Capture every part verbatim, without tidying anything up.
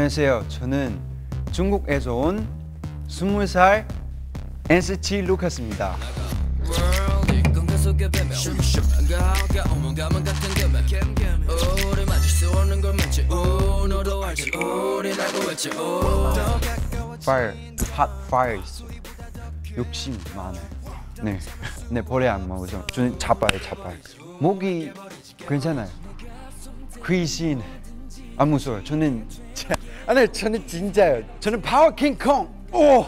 안녕하세요. 저는 중국에서 온 스무 살 엔시티 루카스입니다. Fire, hot fire 있어요. 욕심 많아요. 네, 네 벌레 안 먹어서 저는 잡아요, 잡아요. 목이 괜찮아요. 귀신 안 무서워요. 저는 아니 저는 진짜요. 저는 파워 킹콩. 오.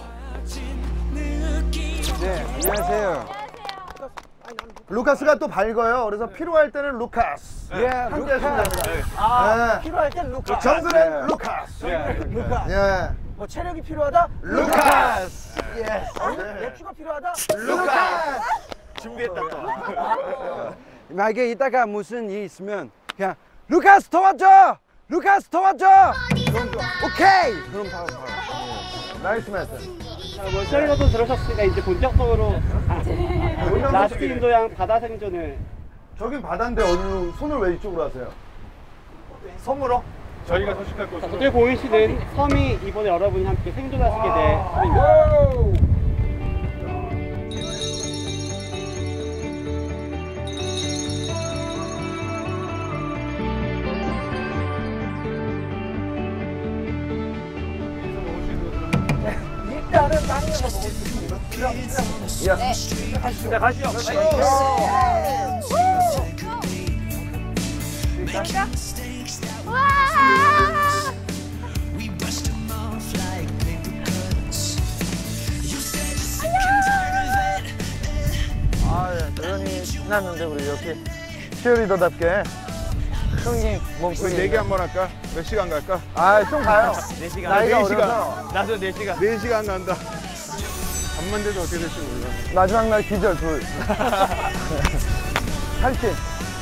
네, 안녕하세요. 루카스가 또 밝아요. 그래서 필요할 때는 루카스. 예, 루카스. 아, 네. 필요할 땐 루카스. 정글은 루카스. 루카스. 예. 뭐 체력이 필요하다? 루카스. 예. 맥주가 필요하다? 루카스. 준비했다 또. 만약에 이따가 무슨 일 있으면 그냥 루카스 도와줘. 루카스 도와줘. 오케이. 그럼 바로 바로. 나이스 매스. 자, 뭐 셀러도 들으셨으니까 이제 본격적으로 라스트 인도양 바다 생존을. 저긴 바다인데 어디로 손을 왜 이쪽으로 하세요? 섬으로 저희가 서식할 곳으로. 저쪽에 보이시는 섬이 이번에 여러분이 함께 생존하시게 될 섬입니다. 일단은 땅에서 먹을 수 있는 거. 야. 자, 가시죠. 아, 예. 도현이 신났는데 우리 이렇게 치어리더답게 형님 몸속에 내기 한번 할까? 몇 시간 갈까? 아, 좀 가요. 네 시간. 나이가 네 시간. 어려서 나도 네 시간. 네 시간 간다. 잠만 돼도 어떻게 될지 몰라. 마지막 날 기절 둘. 탈진.